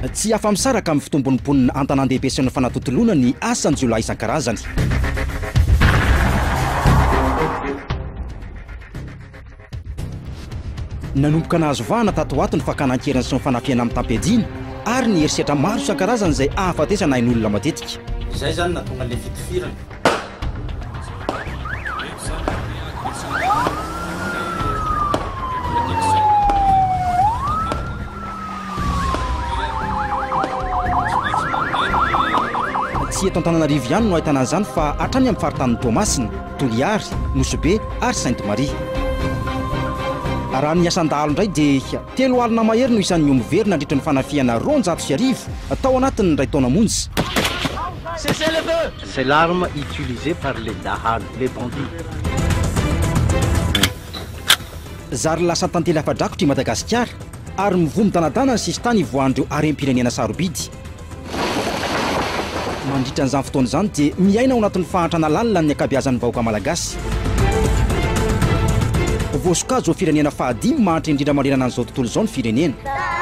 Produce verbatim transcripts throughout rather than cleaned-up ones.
tsy afa-misaraka amin'ny fitombonimponina antanàn-dehibe sy ny fanatotoloana ny asan'ny jiolahy isan-karazany. Nanomboka nahazo vahana tato ato ny fakanan-kerany sy ny fanafiana amin'ny tampediana ary ny herisetra maro isan-karazany izay ahafatesana hain'olona matetika. Izay zany natonga le fitifirana. Tsy eto Antananarivo ihany no ahitana an'izany fa hatrany amin'ny faritanin'ny Toamasina, Toliary, Nosobe ary Sainte-Marie. Raha ny asan-dahalo indray dia telo alina mahery no isan'ny miomoverina nandritra ny fanafiana roanjato sy arivo tao anatiny iray taona monja. C'est l'arme utilisée par les dahalo, les bandits. Zary lasa tantely afa-drakotra i Madagasikara ary mivomy danadana ny sisy tany ivoahan'ireo harem-pirenena sarobidy. Mandritra an'izany fotoana izany dia miaina ao anatin'ny fahantrana lalina ny ankabeazan'ny vahoaka malagasy. Voasokajy ao firenena fahadimy mahantra indrindra manerana an'izao tontolo izao ny firenena.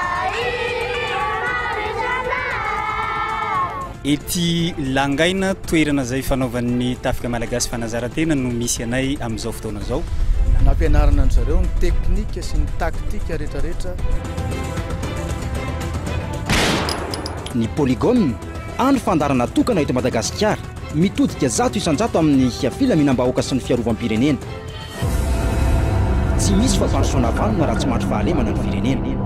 Ety Langaina toerana izay fanaovan'ny tafika malagasy fanazarantena no misy anay amin'izao fotoana izao. Nampianarana an zareo ny teknika sy ny taktika rehetrarehetra. Ny polygone andro fandarana tokana eto Madagasikara mitodika zato isan-jato amin'ny filaminam-bahoaka sy ny fiarovam-pirenena. Tsy misy fampandosoana vanona raha tsy matry fahalemana ny firenena.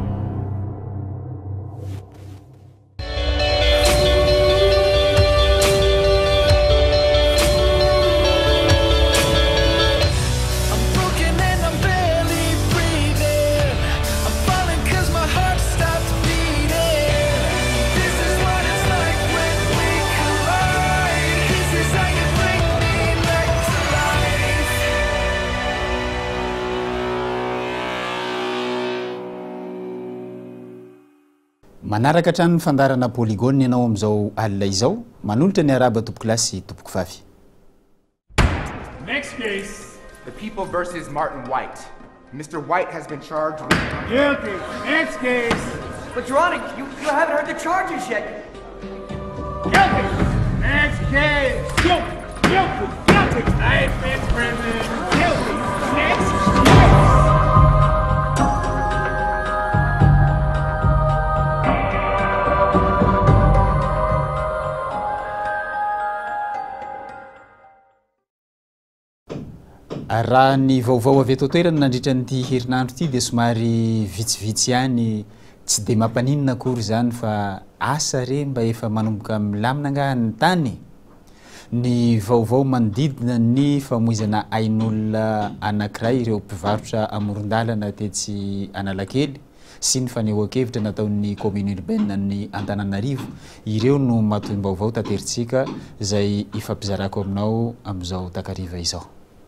Manaraka hatrany ny fandarana polygone ianao amin'izao alina izao, manolotra ny araba tompoko lasy tompoko vavy. Next case. The People versus Martin White. Mister White has been charged with... Guilty. Next case. But Your Honor, you, you haven't heard the charges yet. Guilty. Next case. Guilty. Guilty. Guilty. Life in prison. Guilty. Next case. Raha ny vaovao avy eto toerana nandritra n'ity herinandro ity dia somary vitsivitsy ihany, tsy dia mampaninona akory izany fa asa re mba efa manomboka milamina angaha ny tany. Ny vaovao manodidina ny famoizana ain'olona anankiray ireo mpivarotra amoron-dalana tetsy Analakely sy ny fanehoan-kevitra nataon'ny commune urbaine ny Antananarivo, ireo no matoy vaovao tanteritsika izay ifampizarako aminao amin'izao takariva izao.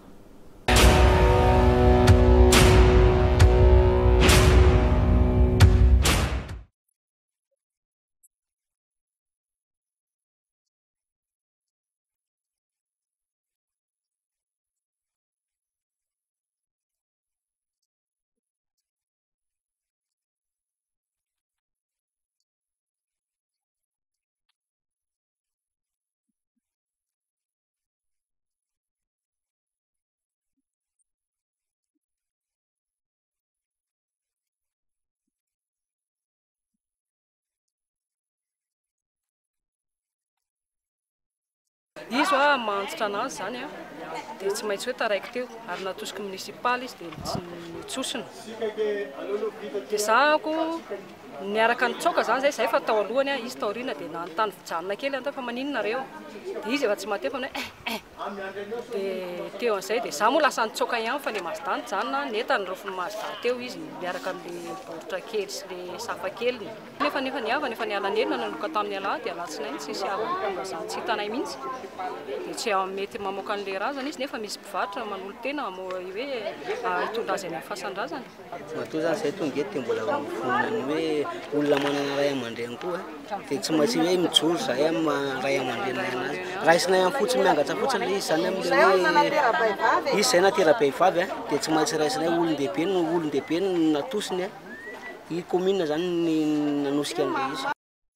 Izy a mantsitra anazy zany a dia tsy maintsy hoe taraiky teo ary natosika munisipaly izy dia tsy nitsosina. Dia zahako niaraka nitsoka zany zay zay fa tao alohany a izy tao aoriana dia nanontany fijanona kely anta fa maninona reo. Dia izy efa tsy matefa hoe eh eh. Dia teo an'izay dia za moa lasa nitsoka ihany fa le mazidany janona netany rofony mazidany teo izy miaraka amin'le baoritra kely sy le safa keliny. Nefa nefa niava nefa niala nelina nanomboka tamin'ny alahady dia alatsinainy tsisy avy tonga zany tsy hitanay mihitsy. Dia tsy mety mamoaka an'le razana izy nefa misy mpivarotra manolo tena hoe hitondra azy any amin'ny fasan-drazana. Matoa zany izay tonga eto dia mbola mifonany hoe olona manana ray aman-dreny koa dia tsy maintsy hoe mijoro izay amin'ny ray aman-dreny anazy. Raisinay amin'ny fotsiny miangatra fotsiny izy zany amin'le hoe izy izay natera-behivavy dia tsy maintsy raisinay olon-dehibe no olon-dehibe no natosiny i commune zany ny nanosika an'ilay izy.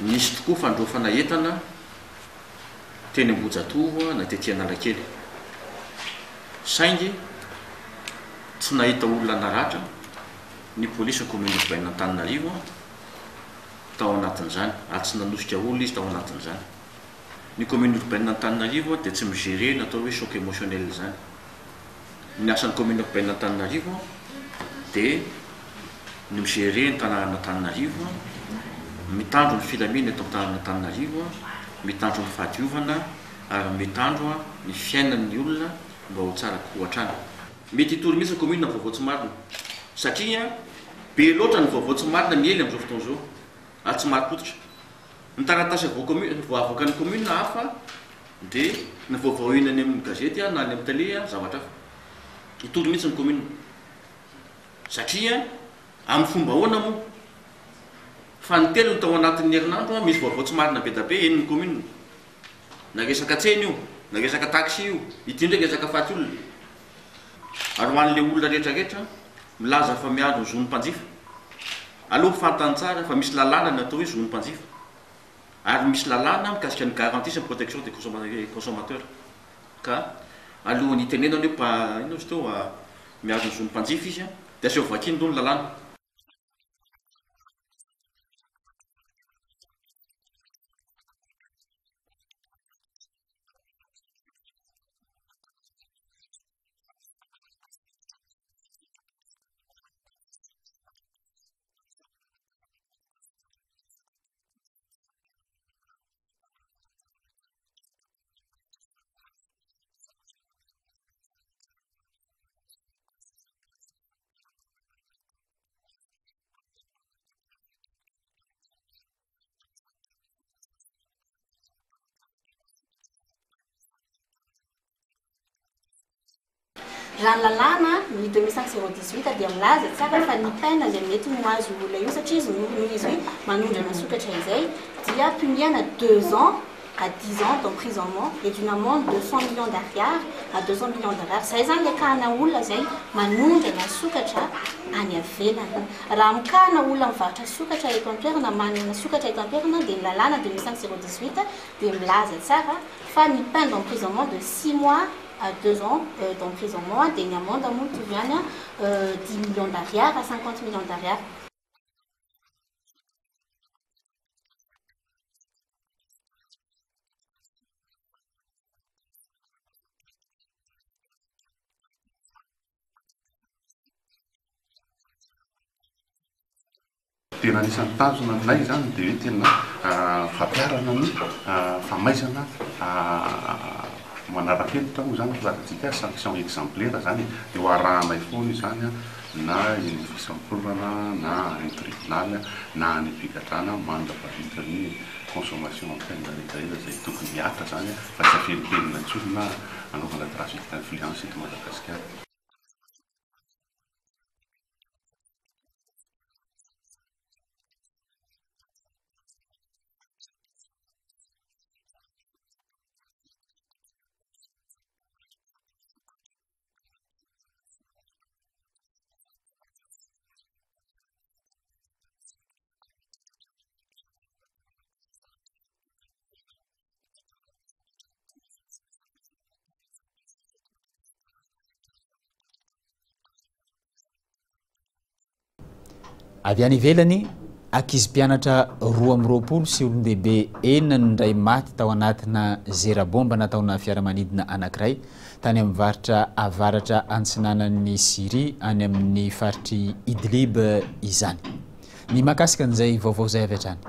nisy tokoa fandrofana entana teny Ambojatovo na tetỳ Analakely. Saingy tsy nahita olona naratra ny polisy commune urbaine Antananarivo tao anatin'izany, ary tsy nanosika olona izy tao anatin'izany. Ny commune urbaine Antananarivo dia tsy migérer natao hoe choc émotionnel zany. Ny asan'ny commune urbaine Antananarivo dia ny migérer ny tanàna Antananarivo, mitandro ny filamina eto amin'ny Antananarivo, mitandro ny fahadiovana ary mitandro ny fiainan'ny olona mba ho tsara kokoa hatrany. Mety hitory mihitsy ny commune vaovao tsy marina satria be loatra ny vaovao tsy marina miely amin'izao fotoana izao ary tsy mari-potitra. Ny taratasy voavoaka ny commune hafa dia ny vaovao inany amin'ny gazety na any amin'ny télé zavatra hafa. Hitory mihitsy ny commune satria amin'ny fomba ahoana moa fa ny telo ny tao anatin'ny herinandro misy vaovao tsy marina be da be eny ny commune. Na resaka tsena io, na resaka taxi io, ity ndraiky resaka faty olona. Ary ho an'ilay olona rehetrarehetra milaza fa miandro ny zon'ny mpanjifa. Aloha fantany tsara fa misy lalàna natao hoe zon'ny mpanjifa. Ary misy lalàna mikasika ny garantie sy ny protection des consommateurs. Ka alohan'ny tenenana hoe pa ino izy teo miandro ny zon'ny mpanjifa izy dia aseho vakiny aloha ny lalàna. Raha ny lalàna ny deux mille cinq zéro dix-huit dia milaza tsara fa ny peine izay mety ho azo olona io satria izy noho izy hoe manondrana sokatra izay dia puniana deux ans à dix ans d'emprisonnement et d'une amende de cent millions d'ariary à deux cents millions d'ariary. Izay zany le kahana olona izay manondrana sokatra any avelany. Raha mikahana olona mivarotra sokatra eto an-toerana, manana sokatra eto an-toerana dia ny lalàna deux mille cinq zéro dix-huit dia milaza tsara fa ny peine d'emprisonnement de six mois à deux ans euh, d'emprisonnement, des amendes à Montouviana, euh, dix millions d'ariary à cinquante millions d'ariary. Tena anisan'ny tanjona aminay zany dia hoe tena fampiarana ny famaizana manara-penitra moa zany filazatsika sanction exemplaire zany dia ho arahanay foana zany na eny fisamporana na any tribunal na any mpigadrana mandrapahavitra ny consommation en tena rehetrarehetra izay tokony miatra zany fa tsy afelipenina intsony na anaovana trafic d'influence eto Madagasikara. Avy any ivelany ankizy mpianatra roa amby roapolo sy olon-dehibe enina no ndray maty tao anatina zera-bomba nataona fiaramanidina anankiray tany amin'ny varitra avaratra antsinanan'ny Syrie any amin'ny faritry Idlib izany. Ny mahakasika an'izay vaovao zay avy hatrany.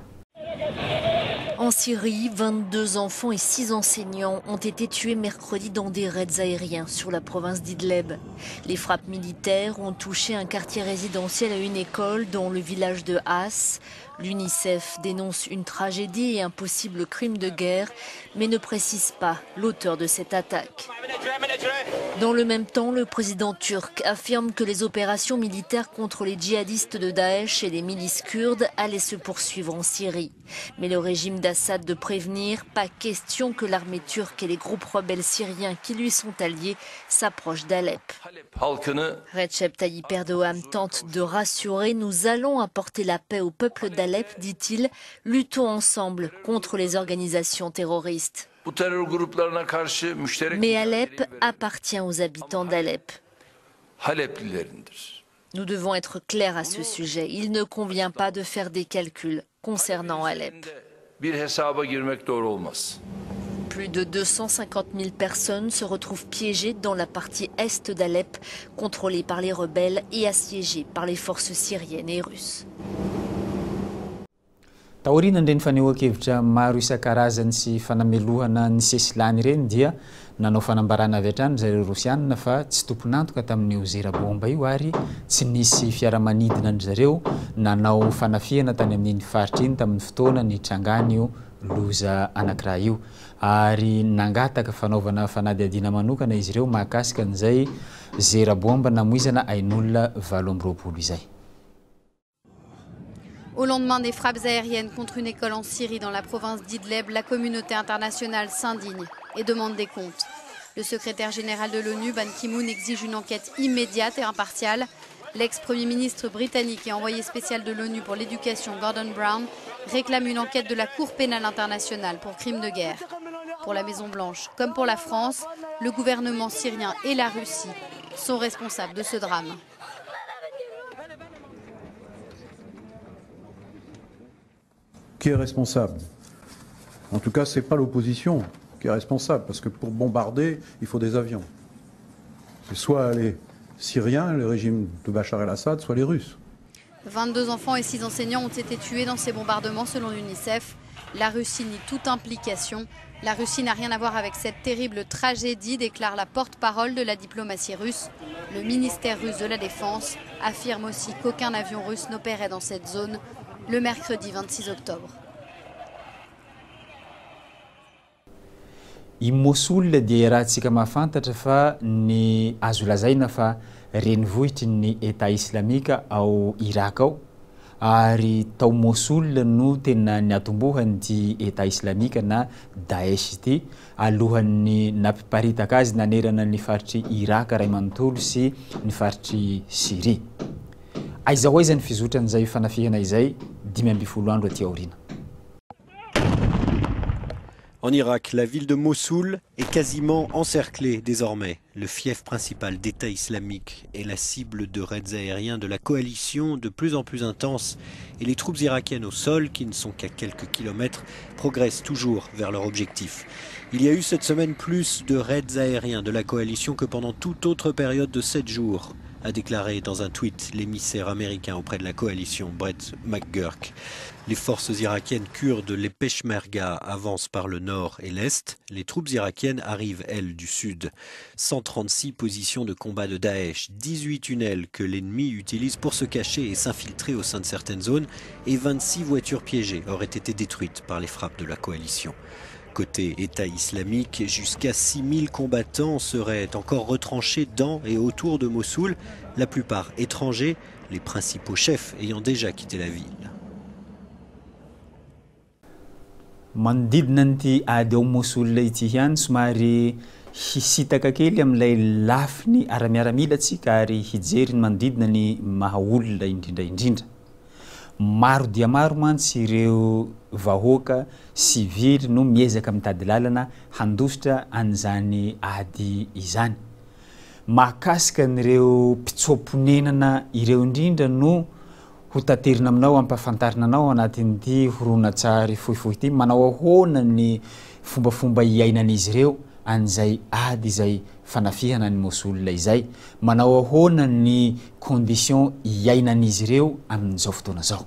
En Syrie, vingt-deux enfants et six enseignants ont été tués mercredi dans des raids aériens sur la province d'Idlib. Les frappes militaires ont touché un quartier résidentiel et une école dans le village de As. L'UNICEF dénonce une tragédie et un possible crime de guerre, mais ne précise pas l'auteur de cette attaque. Dans le même temps, le président turc affirme que les opérations militaires contre les djihadistes de Daesh et les milices kurdes allaient se poursuivre en Syrie. Mais le régime d'Assad de prévenir, pas question que l'armée turque et les groupes rebelles syriens qui lui sont alliés s'approchent d'Alep. Recep Tayyip Erdogan tente de rassurer: nous allons apporter la paix au peuple d'Alep d'Alep, dit-il, luttons ensemble contre les organisations terroristes. Mais Alep appartient aux habitants d'Alep. Nous devons être clairs à ce sujet. Il ne convient pas de faire des calculs concernant Alep. Plus de deux cent cinquante mille personnes se retrouvent piégées dans la partie est d'Alep, contrôlée par les rebelles et assiégée par les forces syriennes et russes. Taorina ndreny fanehoan-kevitra maro isan-karazany sy fanamelohana ny sesilany ireny dia nanao fanambarana avy hatrany zareo Rosianina fa tsy tompon'antoka tamin'io zera-bomba io ary tsy nisy fiaramanidina ny zareo nanao fanafihana tany amin'iny faritra iny tamin'ny fotoana ny trangany io loza anankiray io ary nangataka fanaovana fanadiadiana manokana izy ireo mahakasika an'izay zera-bomba namoizana ain'olona valo amby roapolo izay. Au lendemain des frappes aériennes contre une école en Syrie dans la province d'Idleb, la communauté internationale s'indigne et demande des comptes. Le secrétaire général de l'ONU, Ban Ki-moon, exige une enquête immédiate et impartiale. L'ex-premier ministre britannique et envoyé spécial de l'ONU pour l'éducation, Gordon Brown, réclame une enquête de la Cour pénale internationale pour crimes de guerre. Pour la Maison-Blanche, comme pour la France, le gouvernement syrien et la Russie sont responsables de ce drame. Qui est responsable? En tout cas, ce n'est pas l'opposition qui est responsable, parce que pour bombarder, il faut des avions. C'est soit les Syriens, le régime de Bachar el-Assad, soit les Russes. vingt-deux enfants et six enseignants ont été tués dans ces bombardements selon l'UNICEF. La Russie nie toute implication. La Russie n'a rien à voir avec cette terrible tragédie, déclare la porte-parole de la diplomatie russe. Le ministère russe de la Défense affirme aussi qu'aucun avion russe n'opérait dans cette zone le mercredi vingt-six octobre. I Mosul dia rahantsika mahafantatra fa ny azo lazaina fa renivohitry ny État islamika ao Irak ao ary tao Mosul no tena niatombohany ity État islamika na Daesh ity alohan'ny nampiparitaka azy nanerana ny faritry Irak ray manontolo sy ny faritry Syrie. Aiza aiza ny fizotran'izay fanafihana izay dimy amby folo andro aty aorina. En Irak, la ville de Mossoul est quasiment encerclée désormais. Le fief principal d'État islamique est la cible de raids aériens de la coalition de plus en plus intenses et les troupes irakiennes au sol, qui ne sont qu'à quelques kilomètres, progressent toujours vers leur objectif. Il y a eu cette semaine plus de raids aériens de la coalition que pendant toute autre période de sept jours, a déclaré dans un tweet l'émissaire américain auprès de la coalition, Brett McGurk. Les forces irakiennes kurdes, les Peshmerga, avancent par le nord et l'est. Les troupes irakiennes arrivent, elles, du sud. cent trente-six positions de combat de Daesh, dix-huit tunnels que l'ennemi utilise pour se cacher et s'infiltrer au sein de certaines zones, et vingt-six voitures piégées auraient été détruites par les frappes de la coalition. Côté État islamique, jusqu'à six mille combattants seraient encore retranchés dans et autour de Mossoul, la plupart étrangers, les principaux chefs ayant déjà quitté la ville. Manodidina n'ity ady ao Mosul ity ihany somary hisitaka kely amin'ilay lafiny ara-miaramilatsika ary hijery ny manodidina ny mahaolona indrindra indrindra. Maro dia maro mantsy ireo vahoaka sivily no miezaka mitady lalana handositra an'izany ady izany. Mahakasika an'ireo mpitsoponenana ireo indrindra no ho taterina aminao ampafantarina anao anatin'ity horonan-tsary fohifohy ity manao ahoana ny fombafomba iainan'izy ireo an'izay ady izay fanafihana ny Mosul izay, manao ahoana ny condition iainan'izy ireo amin'izao fotoana zao.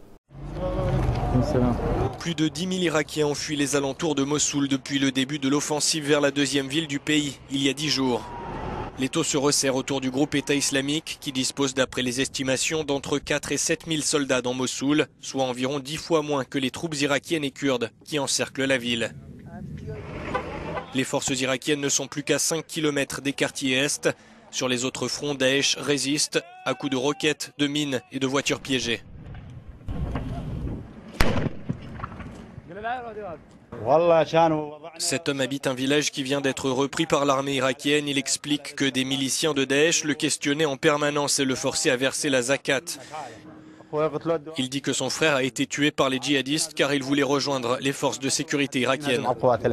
Plus de dix mille Irakiens ont fui les alentours de Mossoul depuis le début de l'offensive vers la deuxième ville du pays, il y a dix jours. Les taux se resserrent autour du groupe État islamique qui dispose d'après les estimations d'entre quatre et sept mille soldats dans Mossoul, soit environ dix fois moins que les troupes irakiennes et kurdes qui encerclent la ville. Les forces irakiennes ne sont plus qu'à cinq kilomètres des quartiers est. Sur les autres fronts, Daesh résiste à coups de roquettes, de mines et de voitures piégées. Cet homme habite un village qui vient d'être repris par l'armée irakienne. Il explique que des miliciens de Daesh le questionnaient en permanence et le forçaient à verser la zakat. Il dit que son frère a été tué par les djihadistes car il voulait rejoindre les forces de sécurité irakiennes.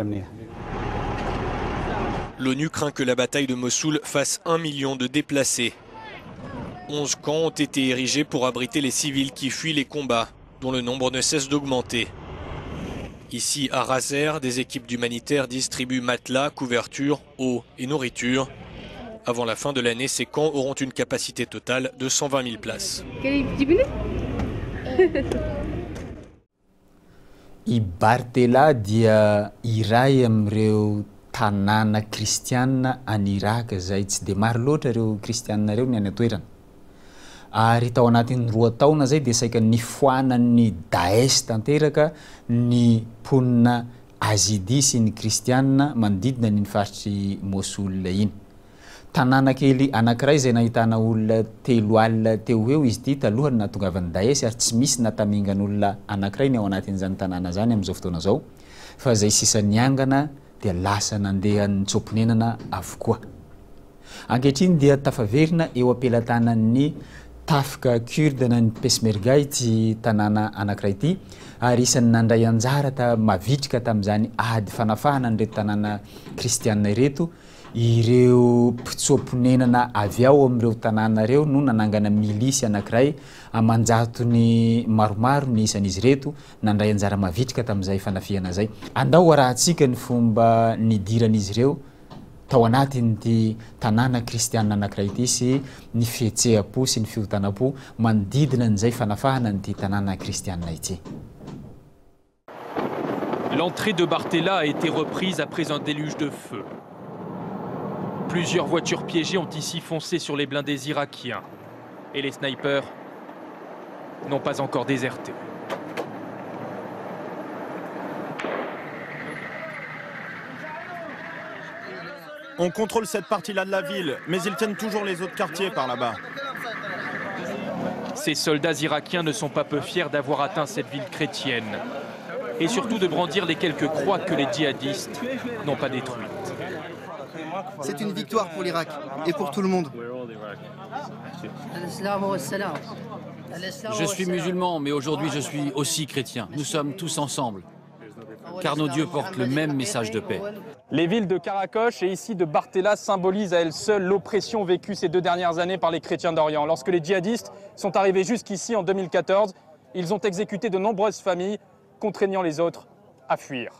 L'ONU craint que la bataille de Mossoul fasse un million de déplacés. Onze camps ont été érigés pour abriter les civils qui fuient les combats, dont le nombre ne cesse d'augmenter. Ici, à Razer, des équipes d'humanitaires distribuent matelas, couvertures, eau et nourriture. Avant la fin de l'année, ces camps auront une capacité totale de cent vingt mille places. I Bartella dia iray amin'ireo tanàna kristianina any Iraka zay tsy dia maro loatra ireo kristianina ireo ny any an-toerana. Ary tao anatin'ny roa taona zay dia saika nifoanan'ny Daesh tanteraka ny mponina Azidi sy ny kristianina manodidina ny faritry Mossoul iny. Tanàna kely anankiray izay nahitana olona telo alina teo eo izy ity talohany nahatongavan'ny Daesh ary tsy misy natamingan'olona anankiray ny ao anatin'izany tanàna zany amin'izao fotoana zao. Fa zay sisa niangana dia lasa nandeha nitsopinenana avokoa. Ankehitriny dia tafaverina eo ampelantanan'ny tafika kurde na ny Peshmerga ity tanàna anankiray ity ary isan'ny nandray anjara ta mavitrika tamin'izany ady fanafahana an'ireto tanàna kristianina ireto ireo mpitsoponenana avy ao amin'ireo tanàna ireo no nanangana milisy anankiray amanjatony maromaro ny isan'izy reto nandray anjara mavitrika tamin'izay fanafihana zay. Andao arahantsika ny fomba nidiran'izy ireo tao anatin'ity tanàna kristianina anankiray ity sy ny fihetseha-po sy ny fiotanam-po manodidina an'izay fanafahana n'ity tanàna kristianina ity. L'entrée de Bartella a été reprise après un déluge de feu. Plusieurs voitures piégées ont ici foncé sur les blindés irakiens. Et les snipers n'ont pas encore déserté. On contrôle cette partie-là de la ville, mais ils tiennent toujours les autres quartiers par là-bas. Ces soldats irakiens ne sont pas peu fiers d'avoir atteint cette ville chrétienne. Et surtout de brandir les quelques croix que les djihadistes n'ont pas détruites. C'est une victoire pour l'Irak et pour tout le monde. Je suis musulman, mais aujourd'hui je suis aussi chrétien. Nous sommes tous ensemble, car nos dieux portent le même message de paix. Les villes de Karakosh et ici de Bartella symbolisent à elles seules l'oppression vécue ces deux dernières années par les chrétiens d'Orient. Lorsque les djihadistes sont arrivés jusqu'ici en deux mille quatorze, ils ont exécuté de nombreuses familles, contraignant les autres à fuir.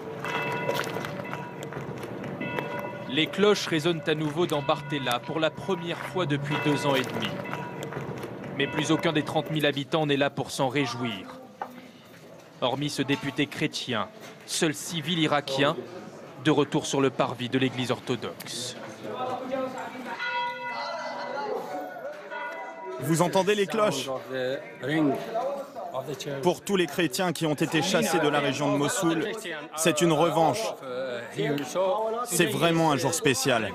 Les cloches résonnent à nouveau dans Bartella pour la première fois depuis deux ans et demi. Mais plus aucun des trente mille habitants n'est là pour s'en réjouir. Hormis ce député chrétien, seul civil irakien, de retour sur le parvis de l'église orthodoxe. Vous entendez les cloches? Pour tous les chrétiens qui ont été chassés de la région de Mossoul, c'est une revanche. C'est vraiment un jour spécial.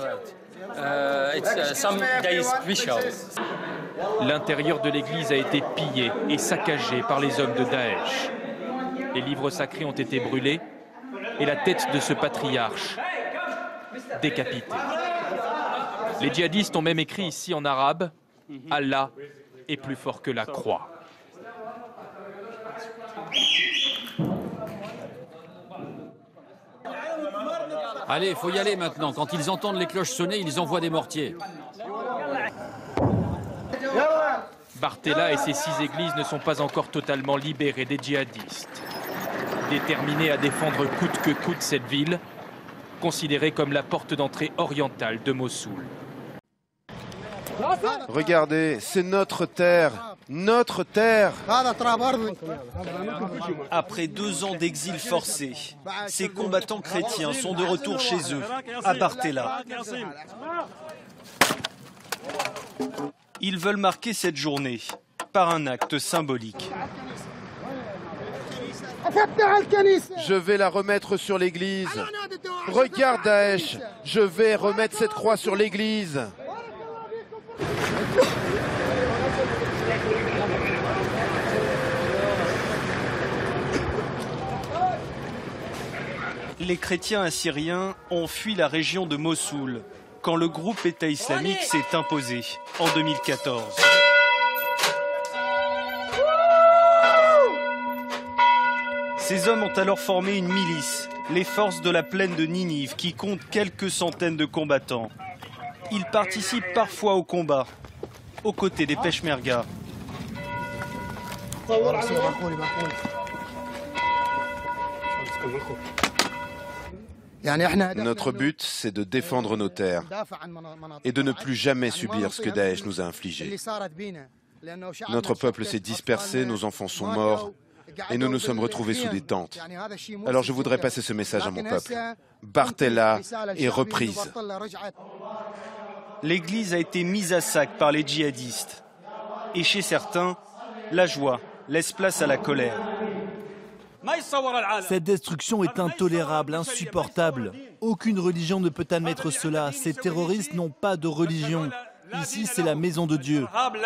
L'intérieur de l'église a été pillé et saccagé par les hommes de Daesh. Les livres sacrés ont été brûlés et la tête de ce patriarche décapitée. Les djihadistes ont même écrit ici en arabe « Allah est plus fort que la croix ». Allez, il faut y aller maintenant. Quand ils entendent les cloches sonner, ils envoient des mortiers. Bartella et ses six églises ne sont pas encore totalement libérées des djihadistes. Déterminés à défendre coûte que coûte cette ville, considérée comme la porte d'entrée orientale de Mossoul. Regardez, c'est notre terre, notre terre. Après deux ans d'exil forcé, ces combattants chrétiens sont de retour chez eux, à Bartella. Ils veulent marquer cette journée par un acte symbolique. Je vais la remettre sur l'église. Regarde Daesh, je vais remettre cette croix sur l'église. Les chrétiens assyriens ont fui la région de Mossoul quand le groupe État islamique s'est imposé en deux mille quatorze. Ces hommes ont alors formé une milice, les forces de la plaine de Ninive, qui comptent quelques centaines de combattants. Ils participent parfois au combat, aux côtés des Peshmerga. Notre but, c'est de défendre nos terres et de ne plus jamais subir ce que Daesh nous a infligé. Notre peuple s'est dispersé, nos enfants sont morts et nous nous sommes retrouvés sous des tentes. Alors je voudrais passer ce message à mon peuple. Bartella est reprise. L'église a été mise à sac par les djihadistes. Et chez certains, la joie laisse place à la colère. Cette destruction est intolérable, insupportable. Aucune religion ne peut admettre cela. Ces terroristes n'ont pas de religion. Ici, c'est la maison de Dieu.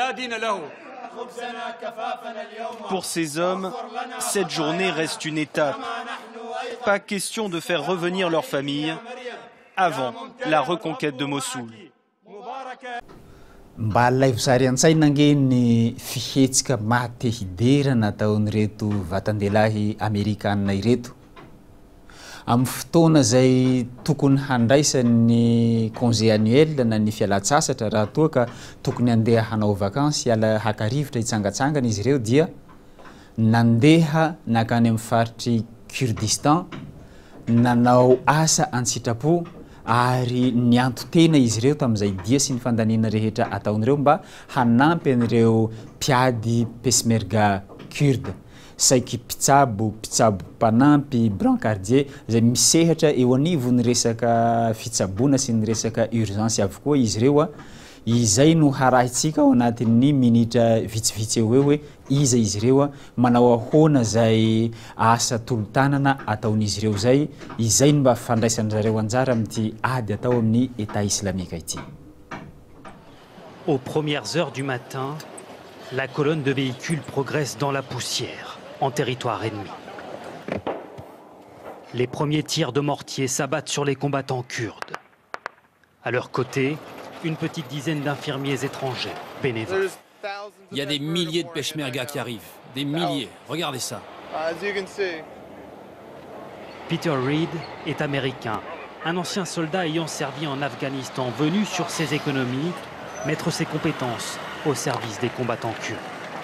Pour ces hommes, cette journée reste une étape. Pas question de faire revenir leur famille avant la reconquête de Mossoul. Mba laivosary an-tsaina nge ny fihetsika mahatehidera nataon'ireto vatandelahy Amerikanina ireto. Amin'ny fotoana zay tokony handraisany congé annuel na ny fialan-tsasatra raha toa ka tokony handeha hanao vakansy hiala hakarivotra hitsangatsangana izy ireo dia nandeha nakany amin'ny faritry Kurdistan nanao asa an-tsitrapo ary nianto tena izy ireo tamin'izay dia sy ny fandaniana rehetra ataon'ireo mba hanampy an'ireo mpiady Peshmerga Kurde saiky mpitsabo mpitsabo mpanampy brancardier zay misehatra eo anivony resaka fitsaboana sy ny resaka urgence avokoa izy ireo izay no harahitsika ao anatin'ny minitra vitsivitsy eo eo hoe iza izy ireo manao ahoana zay asa tolotanana ataon'izy ireo zay izay no mba fandraisan'zareo anjara amin'ity ady atao amin'ny État islamique ity. Aux premières heures du matin, la colonne de véhicules progresse dans la poussière, en territoire ennemi. Les premiers tirs de mortier s'abattent sur les combattants kurdes. À leur côté, une petite dizaine d'infirmiers étrangers, bénévoles. Il y a des milliers de Peshmerga qui arrivent, des milliers. Regardez ça. Peter Reed est américain, un ancien soldat ayant servi en Afghanistan, venu sur ses économies, mettre ses compétences au service des combattants kurdes.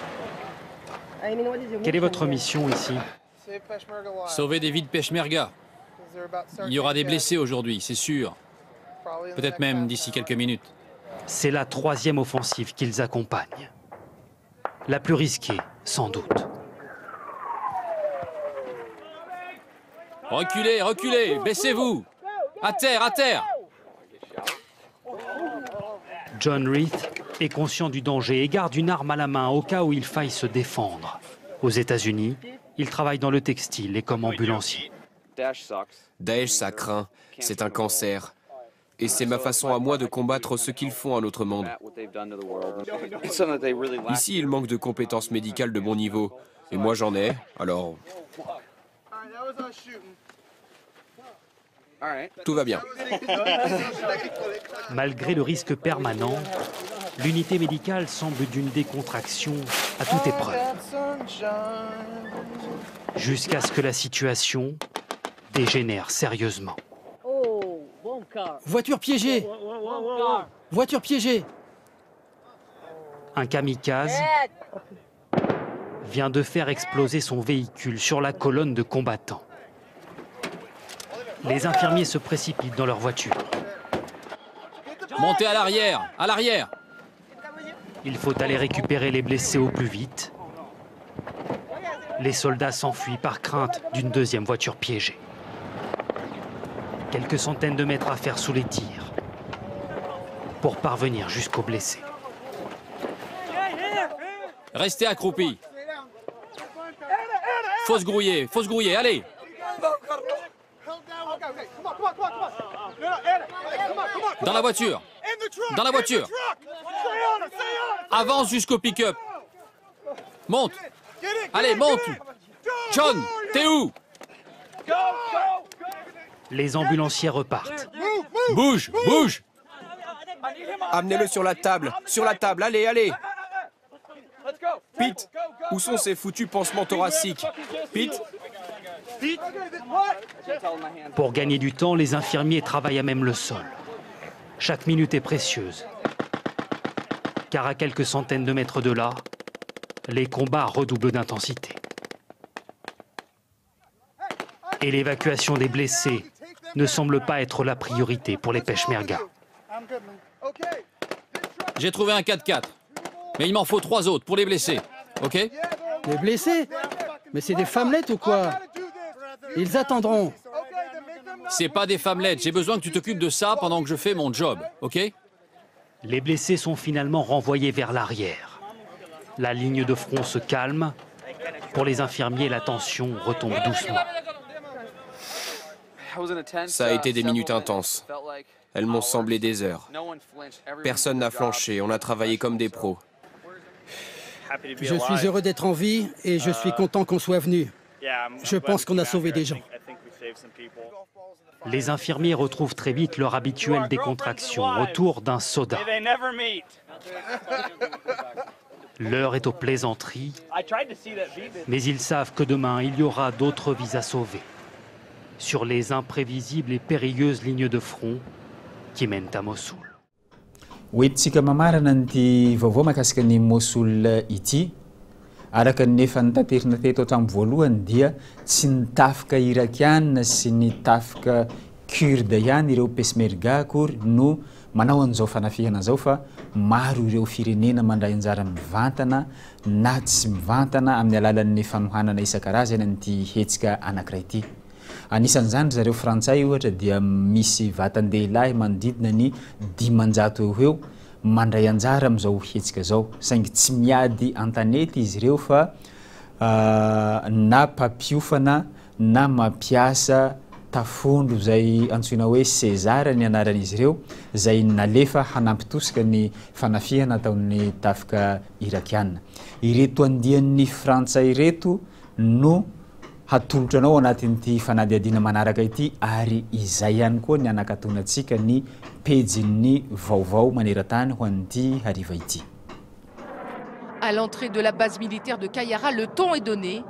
Quelle est votre mission ici? Sauver des vies de Peshmerga. Il y aura des blessés aujourd'hui, c'est sûr. Peut-être même d'ici quelques minutes. C'est la troisième offensive qu'ils accompagnent. La plus risquée, sans doute. Reculez, reculez, baissez-vous. À terre, à terre. John Reed est conscient du danger et garde une arme à la main au cas où il faille se défendre. Aux États-Unis, il travaille dans le textile et comme ambulancier. Daesh, ça craint. C'est un cancer. Et c'est ma façon à moi de combattre ce qu'ils font à notre monde. Ici, il manque de compétences médicales de bon niveau. Et moi, j'en ai, alors... Tout va bien. Malgré le risque permanent, l'unité médicale semble d'une décontraction à toute épreuve. Jusqu'à ce que la situation dégénère sérieusement. Voiture piégée. Voiture piégée. Un kamikaze vient de faire exploser son véhicule sur la colonne de combattants. Les infirmiers se précipitent dans leur voiture. Montez à l'arrière, à l'arrière. Il faut aller récupérer les blessés au plus vite. Les soldats s'enfuient par crainte d'une deuxième voiture piégée. Quelques centaines de mètres à faire sous les tirs pour parvenir jusqu'aux blessés. Restez accroupis. Faut se grouiller, faut se grouiller, allez. Dans la voiture. Dans la voiture. Avance jusqu'au pick-up. Monte. Allez, monte. John, t'es où? Les ambulanciers repartent. Bouge, bouge. Amenez-le sur la table, sur la table, allez, allez. Pete, où sont ces foutus pansements thoraciques? Pete, Pour gagner du temps, les infirmiers travaillent à même le sol. Chaque minute est précieuse, car à quelques centaines de mètres de là, les combats redoublent d'intensité. Et l'évacuation des blessés ne semble pas être la priorité pour les Peshmerga. J'ai trouvé un quatre quatre, mais il m'en faut trois autres pour les blessés, ok? Les blessés? Mais c'est des femmelettes ou quoi? Ils attendront. C'est pas des femmelettes, j'ai besoin que tu t'occupes de ça pendant que je fais mon job, ok? Les blessés sont finalement renvoyés vers l'arrière. La ligne de front se calme. Pour les infirmiers, la tension retombe doucement. Ça a été des minutes intenses. Elles m'ont semblé des heures. Personne n'a flanché, on a travaillé comme des pros. Je suis heureux d'être en vie et je suis content qu'on soit venu. Je pense qu'on a sauvé des gens. Les infirmiers retrouvent très vite leur habituelle décontraction autour d'un soda. L'heure est aux plaisanteries, mais ils savent que demain, il y aura d'autres vies à sauver sur les imprévisibles et périlleuses lignes de front qui mènent à Mossoul. Hoentintsika mamarana ny vaovao mahakasika ny Mossoul ity. Araka ny efa nitaterina teto hatramin'ny voalohany dia tsy ny tafika irakiana sy ny tafika kurde ihany ireo Peshmerga akory no manao an'izao fanafihana zao fa maro ireo firenena mandray anjara mivantana na tsy mivantana amin'ny alalan'ny fanohanana isan-karazany an'ity hetsika anankiray ity. Anisan'izany zareo frantsay ohatra dia misy vatan-dehilahy manodidina ny dimanjato eo eo mandray anjara amin'izao hetsika zao, saingy tsy miady an-tanety izy ireo fa na mpampiofana na mampiasa tafondro zay antsoina hoe César ny anaran'izy ireo zay nalefa hanampitosika ny fanafihana ataon'ny tafika irakiana. Ireto andian'ny frantsay ireto no hatolotra anao anatin'ity fanadihadiana manaraka ity ary izay ihany koa ny anakatonantsika ny pejin'ny vaovao maneran-tany ho an'ity hariva ity. À l'entrée de la base militaire de Kayara, le ton est donné.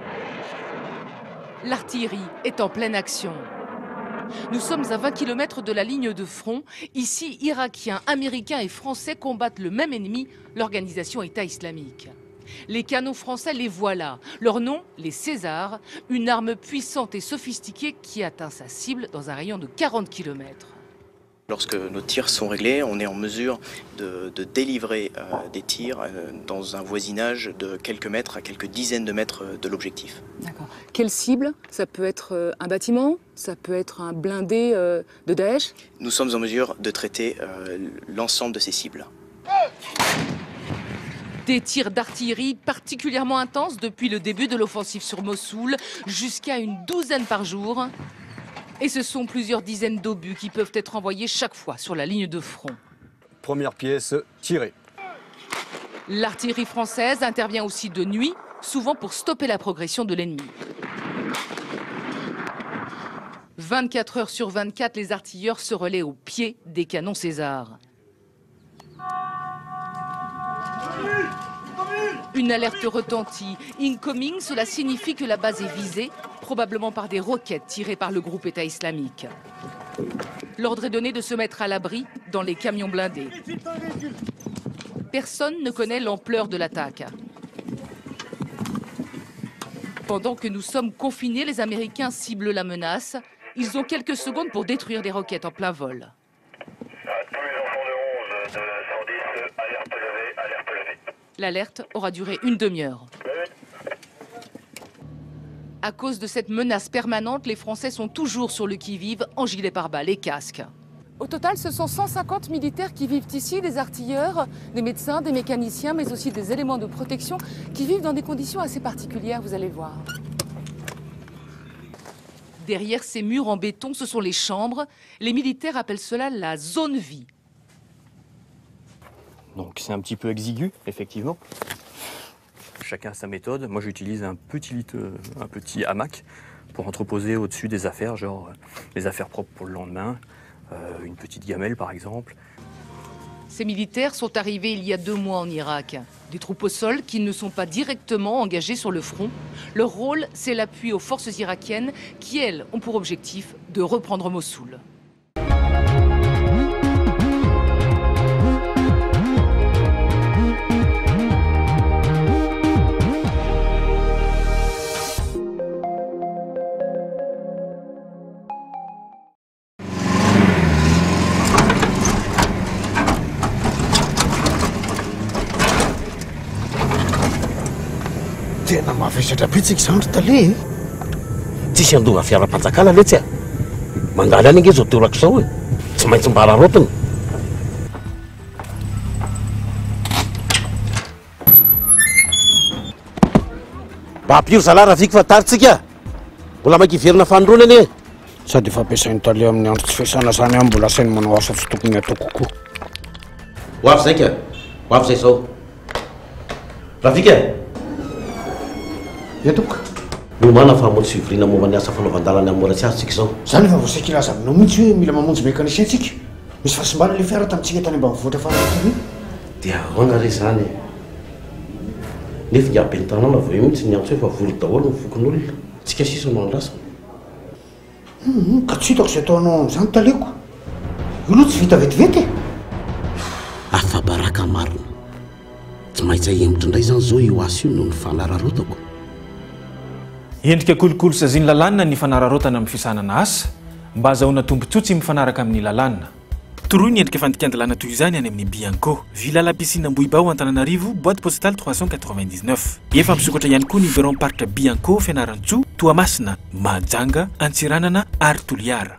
L'artillerie est en pleine action. Nous sommes à vingt kilomètres de la ligne de front. Ici, Irakiens, Américains et Français combattent le même ennemi, l'organisation État islamique. Les canons français, les voilà. Leur nom, les Césars, une arme puissante et sophistiquée qui atteint sa cible dans un rayon de quarante kilomètres. Lorsque nos tirs sont réglés, on est en mesure de, de délivrer euh, des tirs euh, dans un voisinage de quelques mètres à quelques dizaines de mètres de l'objectif. D'accord. Quelle cible? Ça peut être euh, un bâtiment? Ça peut être un blindé euh, de Daesh? Nous sommes en mesure de traiter euh, l'ensemble de ces cibles. Des tirs d'artillerie particulièrement intenses depuis le début de l'offensive sur Mossoul, jusqu'à une douzaine par jour. Et ce sont plusieurs dizaines d'obus qui peuvent être envoyés chaque fois sur la ligne de front. Première pièce, tirée. L'artillerie française intervient aussi de nuit, souvent pour stopper la progression de l'ennemi. vingt-quatre heures sur vingt-quatre, les artilleurs se relaient au pied des canons César. Une alerte retentit. Incoming, cela signifie que la base est visée, probablement par des roquettes tirées par le groupe État islamique. L'ordre est donné de se mettre à l'abri dans les camions blindés. Personne ne connaît l'ampleur de l'attaque. Pendant que nous sommes confinés, les Américains ciblent la menace. Ils ont quelques secondes pour détruire des roquettes en plein vol. L'alerte aura duré une demi-heure. À cause de cette menace permanente, les Français sont toujours sur le qui-vive en gilet pare-balles et casques. Au total, ce sont cent cinquante militaires qui vivent ici, des artilleurs, des médecins, des mécaniciens, mais aussi des éléments de protection qui vivent dans des conditions assez particulières, vous allez voir. Derrière ces murs en béton, ce sont les chambres. Les militaires appellent cela la zone vie. Donc c'est un petit peu exigu, effectivement. Chacun a sa méthode. Moi j'utilise un petit, lit, un petit hamac pour entreposer au-dessus des affaires, genre les affaires propres pour le lendemain, euh, une petite gamelle par exemple. Ces militaires sont arrivés il y a deux mois en Irak. Des troupes au sol qui ne sont pas directement engagées sur le front. Leur rôle, c'est l'appui aux forces irakiennes qui, elles, ont pour objectif de reprendre Mossoul. Tena mavesatra betsika izany ry tale tsisy andova fiara-panjakana le tsy a mandaly any ange zao teorako izao e tsy maintsy mba rarotiny mba ampiro zalara vika fa taritsika mbola maikiverina fanondrona anie sady fampiasainy tale amin'ny andro tsy fiasana zany a mbola sainy manao asa tsy tokony atao kokoa ho avy zay ka ho avy zay zao rafika Yatoka. Lumana fa mo suivrina mo vany asa fanaovandalana amin'ny moratsy azy tsika zao. Zany fa voasaiky laza aminao mihitsy hoe mila mamonjy mécanicien tsika. Misy fahasimbana le fiara tamintsika tany ambanivohitra farany. Dia ahoana re zany? Nefa iabe ny tanàna vao eo mihitsy ny antso hoe fa vory daholo ny fokon'olona. Tsika sisa no andrasa. Ka tsy hitako izay ataonao amin'izany taleko. Io aloha tsy vita vetivety. Afa-baraka marina. Tsy maintsy ahemotry indray zany zao io asa io noho ny fanararotako. Endrika kolokolo saziany lalàna ny fanararotana amin'ny fisanana asa mba azahoana tombontsotsy mifanaraka amin'ny lalàna. Toroy ny endrika fandikan-dalàna toy izany any amin'ny Bianco, Villa la Piscine Ambohibao, Antananarivo, boîte postale trois cent quatre-vingt-dix-neuf. Efa misokatra ihany koa ny numéro parc Bianco, Fianaratsoa, Toamasina, Mahajanga, Antsiranana ary Toliara.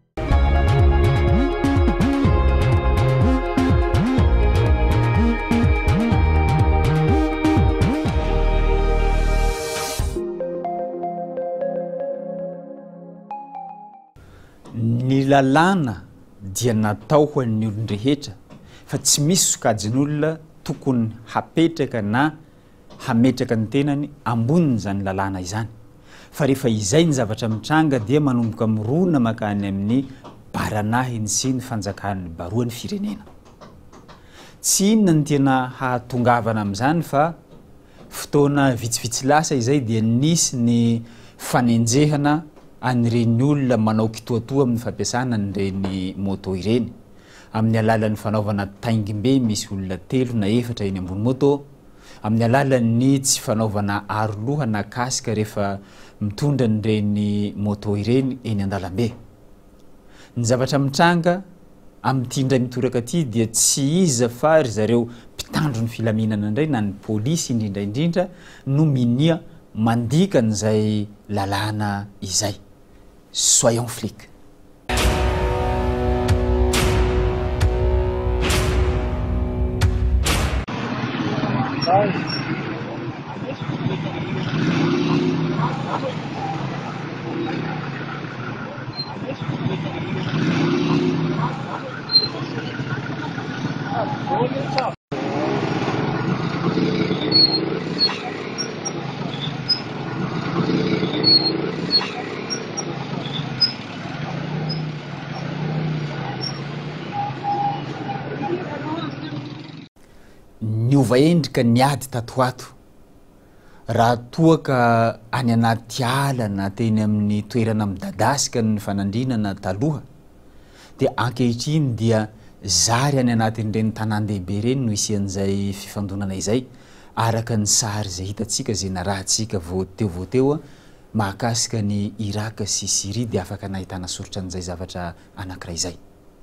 Ny lalàna dia natao ho an'ny olon-drehetra fa tsy misy sokajin'olona tokony hapetraka na hametraka ny tenany amboniny zany lalàna izany. Fa rehefa izay ny zavatra mitranga dia manomboka mirona makany amin'ny baranahiny sy ny fanjakan'ny baroan'ny firenena. Tsy inona ny tena hahatongavana amin'izany fa fotoana vitsivitsy lasa izay dia nisy ny fanenjehana an'ireny olona manao kitoatoa amin'ny fampiasana an'ireny moto ireny amin'ny alalan'ny fanaovana taingimbe misy olona telo na efatra eny ambony moto, amin'ny alalan'ny tsy fanaovana aroloha na kasika rehefa mitondra an'ireny moto ireny eny an-dalambe. Ny zavatra mitranga amin'ity indray mitoraka ity dia tsy iza fa ry zareo mpitandro ny filaminana indray na ny polisy indrindra indrindra no minia mandika n'izay lalàna izay. Soyons flics. Niova endrika niady tato ato raha toa ka any anaty ala na teny amin'ny toerana midadasika ny fanandrinana taloha dia ankehitriny dia zary any anatin'ireny tanan-dehibe reny no isian'izay fifandonana izay araka ny sary izay hitantsika izay narahantsika voateo voateo mahakasika ny Irak sy Syrie dia afaka nahitana soratra an'izay zavatra anankiray izay.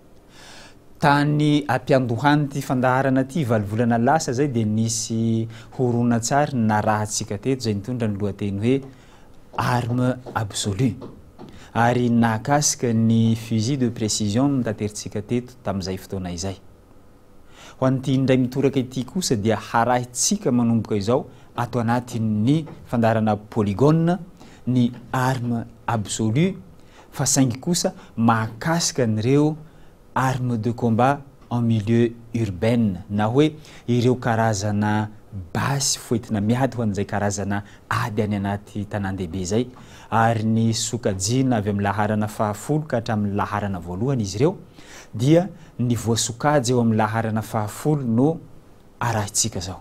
Tany ampiandohany ty fandaharana ty valovolana lasa zay dia nisy horonan-tsary narahantsika teto izay nitondra ny lohateny hoe arme absolue ary nakasika ny fusil de précision notanteritsika teto tamin'izay fotoana izay. Ho an'ity indray mitoraka ity kosa dia harahitsika manomboka izao ato anatin'ny fandaharana polygone ny arme absolue fa saingy kosa mahakasika an'ireo armes de combat en milieu urbain na hoe ireo karazana basy foentina miady ho an'izay karazana ady any anaty tanan-dehibe zay ary ny sokajiana avy amin'ny laharana fahafolo ka hatramin'ny laharana voalohany izy ireo dia ny voasokajy eo amin'ny laharana fahafolo no arahintsika zao.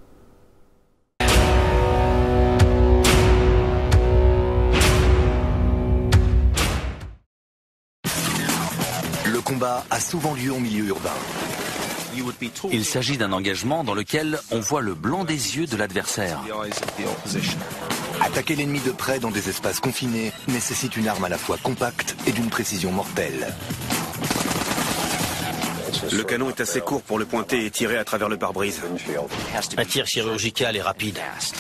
Le combat a souvent lieu en milieu urbain. Il s'agit d'un engagement dans lequel on voit le blanc des yeux de l'adversaire. Attaquer l'ennemi de près dans des espaces confinés nécessite une arme à la fois compacte et d'une précision mortelle. Le canon est assez court pour le pointer et tirer à travers le pare-brise. Un tir chirurgical et rapide.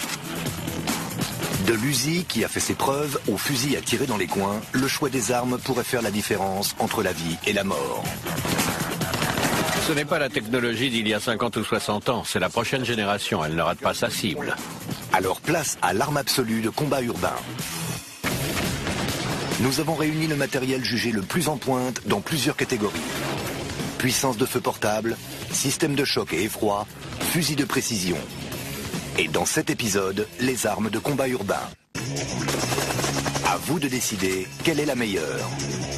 De l'Uzi qui a fait ses preuves au fusil à tirer dans les coins, le choix des armes pourrait faire la différence entre la vie et la mort. Ce n'est pas la technologie d'il y a cinquante ou soixante ans, c'est la prochaine génération, elle ne rate pas sa cible. Alors place à l'arme absolue de combat urbain. Nous avons réuni le matériel jugé le plus en pointe dans plusieurs catégories. Puissance de feu portable, système de choc et effroi, fusil de précision. Et dans cet épisode, les armes de combat urbain. À vous de décider quelle est la meilleure.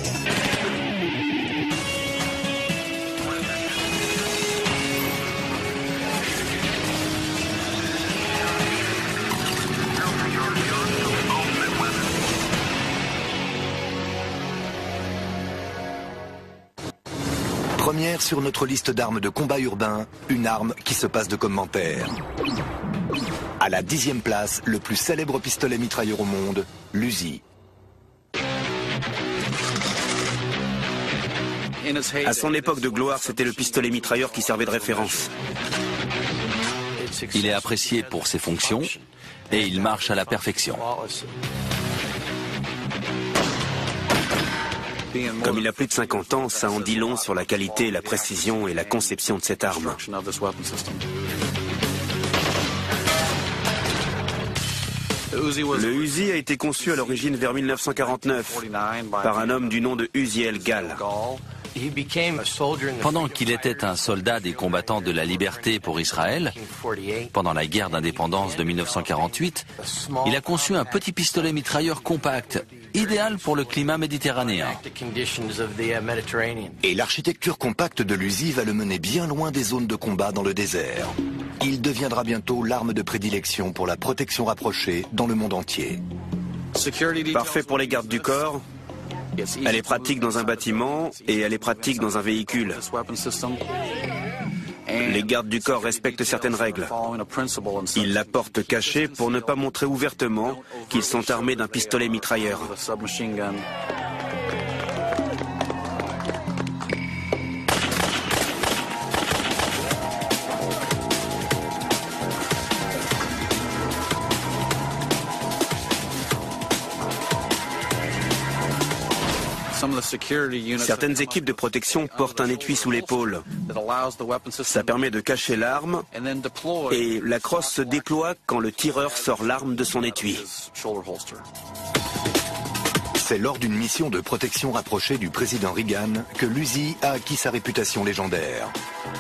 Première sur notre liste d'armes de combat urbain, une arme qui se passe de commentaires. À la dixième place, le plus célèbre pistolet mitrailleur au monde, l'Uzi. À son époque de gloire, c'était le pistolet mitrailleur qui servait de référence. Il est apprécié pour ses fonctions et il marche à la perfection. Comme il a plus de cinquante ans, ça en dit long sur la qualité, la précision et la conception de cette arme. Le Uzi a été conçu à l'origine vers mille neuf cent quarante-neuf par un homme du nom de Uziel Gall. Pendant qu'il était un soldat des combattants de la liberté pour Israël, pendant la guerre d'indépendance de mille neuf cent quarante-huit, il a conçu un petit pistolet mitrailleur compact, idéal pour le climat méditerranéen. Et l'architecture compacte de l'Uzi va le mener bien loin des zones de combat dans le désert. Il deviendra bientôt l'arme de prédilection pour la protection rapprochée dans le monde entier. Parfait pour les gardes du corps. Elle est pratique dans un bâtiment et elle est pratique dans un véhicule. Les gardes du corps respectent certaines règles. Ils la portent cachée pour ne pas montrer ouvertement qu'ils sont armés d'un pistolet mitrailleur. Certaines équipes de protection portent un étui sous l'épaule. Ça permet de cacher l'arme et la crosse se déploie quand le tireur sort l'arme de son étui. C'est lors d'une mission de protection rapprochée du président Reagan que l'Uzi a acquis sa réputation légendaire.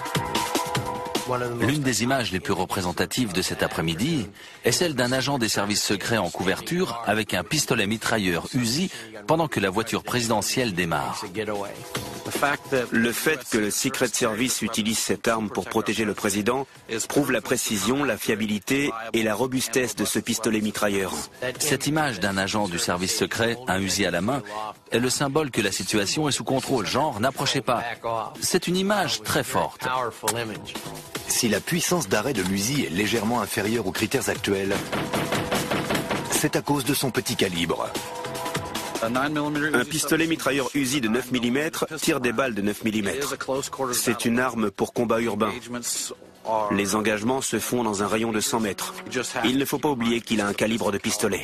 L'une des images les plus représentatives de cet après-midi est celle d'un agent des services secrets en couverture avec un pistolet mitrailleur Uzi pendant que la voiture présidentielle démarre. Le fait que le Secret Service utilise cette arme pour protéger le président prouve la précision, la fiabilité et la robustesse de ce pistolet mitrailleur. Cette image d'un agent du service secret, un Uzi à la main, est le symbole que la situation est sous contrôle. Genre, n'approchez pas. C'est une image très forte. Si la puissance d'arrêt de l'Uzi est légèrement inférieure aux critères actuels, c'est à cause de son petit calibre. Un pistolet mitrailleur Uzi de neuf millimètres tire des balles de neuf millimètres. C'est une arme pour combat urbain. Les engagements se font dans un rayon de cent mètres. Il ne faut pas oublier qu'il a un calibre de pistolet.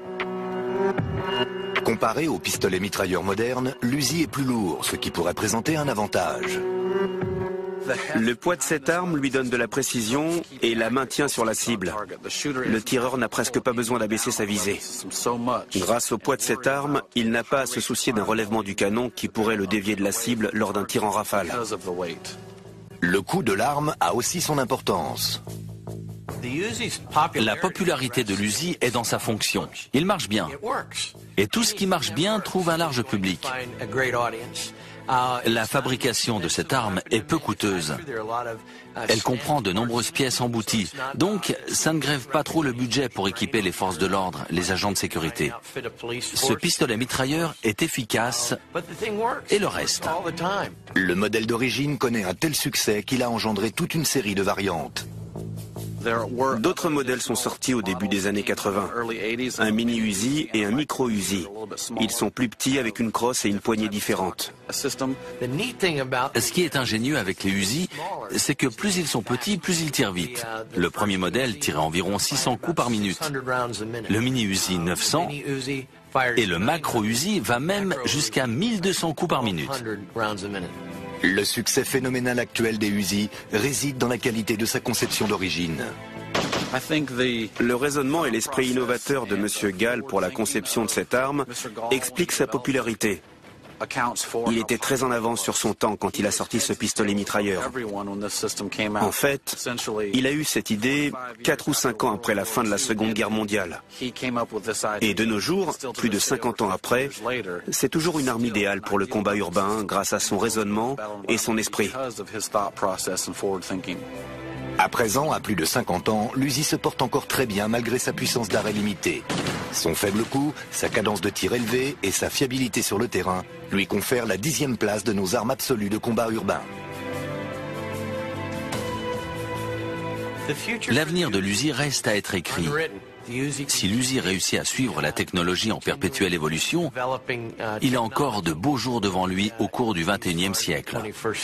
Comparé au pistolet mitrailleur moderne, l'Uzi est plus lourd, ce qui pourrait présenter un avantage. Le poids de cette arme lui donne de la précision et la maintient sur la cible. Le tireur n'a presque pas besoin d'abaisser sa visée. Grâce au poids de cette arme, il n'a pas à se soucier d'un relèvement du canon qui pourrait le dévier de la cible lors d'un tir en rafale. Le coût de l'arme a aussi son importance. La popularité de l'Uzi est dans sa fonction. Il marche bien. Et tout ce qui marche bien trouve un large public. La fabrication de cette arme est peu coûteuse. Elle comprend de nombreuses pièces embouties, donc ça ne grève pas trop le budget pour équiper les forces de l'ordre, les agents de sécurité. Ce pistolet mitrailleur est efficace et le reste. Le modèle d'origine connaît un tel succès qu'il a engendré toute une série de variantes. D'autres modèles sont sortis au début des années quatre-vingt. Un mini-Uzi et un micro-Uzi. Ils sont plus petits avec une crosse et une poignée différentes. Ce qui est ingénieux avec les Uzi, c'est que plus ils sont petits, plus ils tirent vite. Le premier modèle tirait environ six cents coups par minute. Le mini-Uzi neuf cents et le macro-Uzi va même jusqu'à mille deux cents coups par minute. Le succès phénoménal actuel des Uzi réside dans la qualité de sa conception d'origine. Le raisonnement et l'esprit innovateur de M. Gall pour la conception de cette arme expliquent sa popularité. Il était très en avance sur son temps quand il a sorti ce pistolet mitrailleur. En fait, il a eu cette idée quatre ou cinq ans après la fin de la Seconde Guerre mondiale. Et de nos jours, plus de cinquante ans après, c'est toujours une arme idéale pour le combat urbain grâce à son raisonnement et son esprit. À présent, à plus de cinquante ans, l'Uzi se porte encore très bien malgré sa puissance d'arrêt limitée. Son faible coût, sa cadence de tir élevée et sa fiabilité sur le terrain lui confèrent la dixième place de nos armes absolues de combat urbain. L'avenir de l'Uzi reste à être écrit. Si l'Uzi réussit à suivre la technologie en perpétuelle évolution, il a encore de beaux jours devant lui au cours du vingt et unième siècle.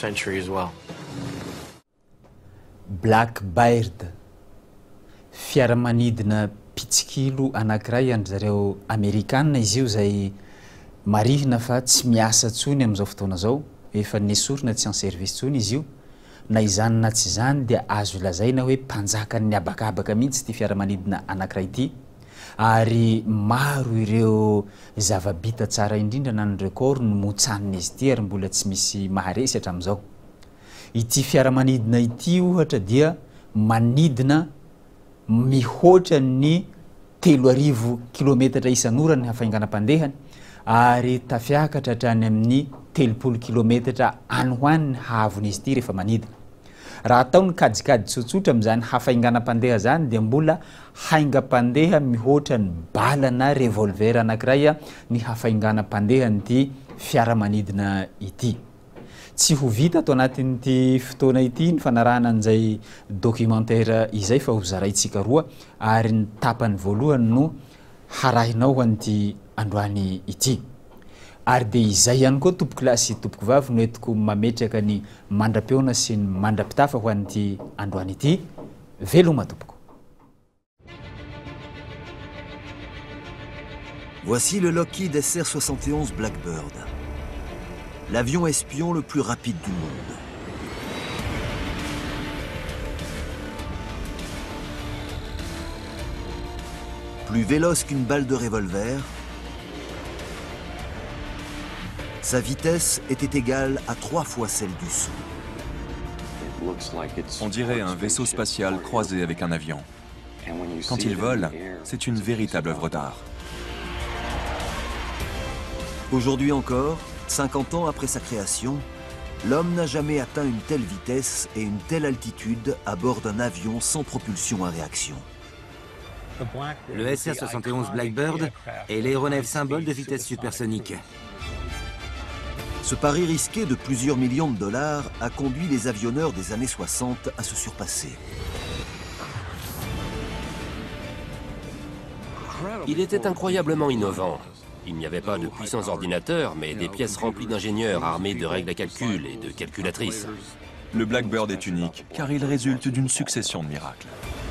Blackbird, fiaramanidina pitsikilo anankiray andry zareo Amerikanina izy io zay marihina fa tsy miasa tsony amin'izao fotoana zao, efa nesorina tsy en service tsony izy io, na izany na tsy izany dia azo lazaina hoe mpanjakan'ny abakabaka mihitsy ity fiaramanidina anankiray ity, ary maro ireo zava-bita tsara indrindra na ny record no motsan'izy ity ary mbola tsy misy maharesy hatramin'izao. Ity fiaramanidina ity ohatra dia manidina mihoatra ny telo arivo kilometatra isan'ora ny hafainganam-pandehany ary tafiakatra hatrany amin'ny telopolo kilometatra any ho any ny haavon'izy ity rehefa manidina. Raha atao ny kajikady tsotsotra amin'izany hafainganam-pandeha zany dia mbola haingam-pandeha mihoatra ny bala na revolver anankiray ny hafainganam-pandehan'ity fiaramanidina ity. Tsy ho vita ato anatin'ity fotoana ity ny fanarahana an'izay documentaire izay fa ho zaraitsika roa ary ny tapany voalohany no harahinao an'ity androany ity. Ary dia izay ihany koa tompoko lahy sy tompoko vavy no entiko mametraka ny mandram-peona sy ny mandram-pitafa ho an'ity androany ity. Veloma tompoko. Voici le Lockheed S R soixante et onze Blackbird, l'avion espion le plus rapide du monde. Plus véloce qu'une balle de revolver, sa vitesse était égale à trois fois celle du son. On dirait un vaisseau spatial croisé avec un avion. Quand il vole, c'est une véritable œuvre d'art. Aujourd'hui encore, cinquante ans après sa création, l'homme n'a jamais atteint une telle vitesse et une telle altitude à bord d'un avion sans propulsion à réaction. Le S R soixante et onze Blackbird est l'aéronef symbole de vitesse supersonique. Ce pari risqué de plusieurs millions de dollars a conduit les avionneurs des années soixante à se surpasser. Il était incroyablement innovant. Il n'y avait pas de puissants ordinateurs, mais des pièces remplies d'ingénieurs armés de règles à calcul et de calculatrices. Le Blackbird est unique, car il résulte d'une succession de miracles.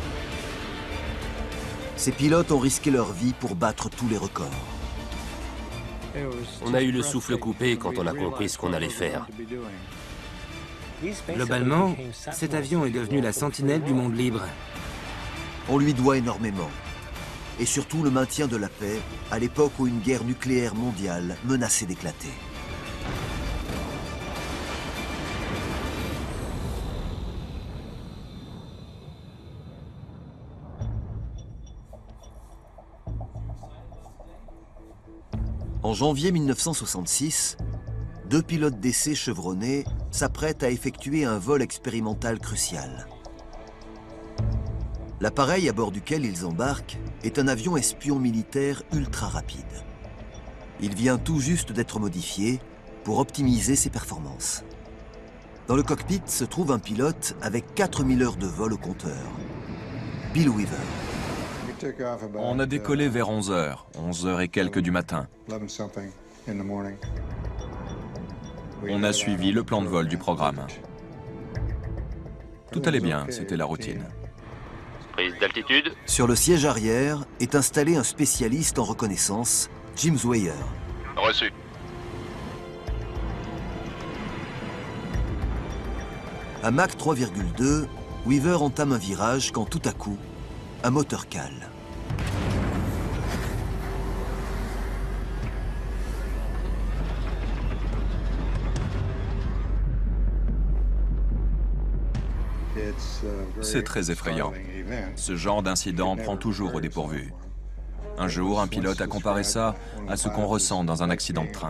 Ces pilotes ont risqué leur vie pour battre tous les records. On a eu le souffle coupé quand on a compris ce qu'on allait faire. Globalement, cet avion est devenu la sentinelle du monde libre. On lui doit énormément. Et surtout le maintien de la paix à l'époque où une guerre nucléaire mondiale menaçait d'éclater. En janvier mille neuf cent soixante-six, deux pilotes d'essai chevronnés s'apprêtent à effectuer un vol expérimental crucial. L'appareil à bord duquel ils embarquent est un avion espion militaire ultra rapide. Il vient tout juste d'être modifié pour optimiser ses performances. Dans le cockpit se trouve un pilote avec quatre mille heures de vol au compteur, Bill Weaver. On a décollé vers onze heures, onze heures et quelques du matin. On a suivi le plan de vol du programme. Tout allait bien, c'était la routine. Prise d'altitude. Sur le siège arrière est installé un spécialiste en reconnaissance, Jim Zweyer. Reçu. À Mach trois virgule deux, Weaver entame un virage quand tout à coup, un moteur cale. C'est très effrayant. Ce genre d'incident prend toujours au dépourvu. Un jour, un pilote a comparé ça à ce qu'on ressent dans un accident de train.